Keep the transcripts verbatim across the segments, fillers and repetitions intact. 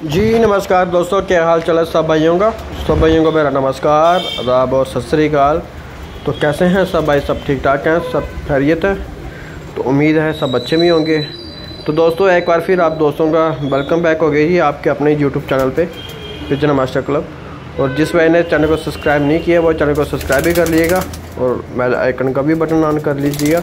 जी नमस्कार दोस्तों, क्या हाल चाल है सब भाइयों का। सब भाइयों को मेरा नमस्कार, आदाब और सत श्री अकाल। तो कैसे हैं सब भाई? सब ठीक ठाक हैं, सब खैरियत है। तो उम्मीद है सब अच्छे भी होंगे। तो दोस्तों एक बार फिर आप दोस्तों का वेलकम बैक हो गई ही आपके अपने यूट्यूब चैनल पे पिजन मास्टर क्लब। और जिस भाई ने चैनल को सब्सक्राइब नहीं किया वो चैनल को सब्सक्राइब भी कर लीजिएगा और बेल आइकन का भी बटन ऑन कर लीजिएगा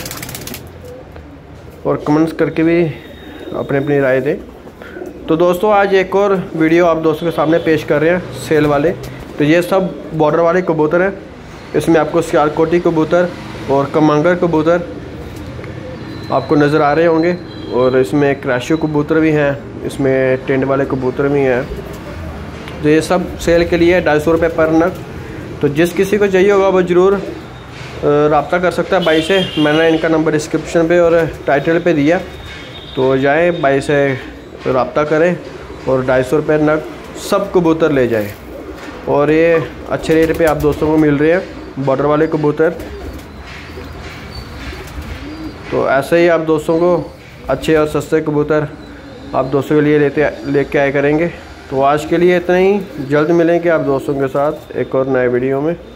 और कमेंट्स करके भी अपनी अपनी राय दें। तो दोस्तों आज एक और वीडियो आप दोस्तों के सामने पेश कर रहे हैं सेल वाले। तो ये सब बॉर्डर वाले कबूतर हैं। इसमें आपको सियालकोटी कबूतर और कमांगर कबूतर आपको नज़र आ रहे होंगे और इसमें क्रैशियो कबूतर भी हैं, इसमें टेंट वाले कबूतर भी हैं। तो ये सब सेल के लिए ढाई सौ रुपये पर नग। तो जिस किसी को चाहिए होगा वो ज़रूर रब्ता कर सकता है भाई से। मैंने इनका नंबर डिस्क्रिप्शन पे और टाइटल पे दिया, तो जाएँ भाई से रब्ता करें और ढाई सौ रुपये नग सब कबूतर ले जाएं। और ये अच्छे रेट पे आप दोस्तों को मिल रहे हैं बॉर्डर वाले कबूतर। तो ऐसे ही आप दोस्तों को अच्छे और सस्ते कबूतर आप दोस्तों के लिए लेते लेके आए करेंगे। तो आज के लिए इतना ही, जल्द मिलेंगे आप दोस्तों के साथ एक और नए वीडियो में।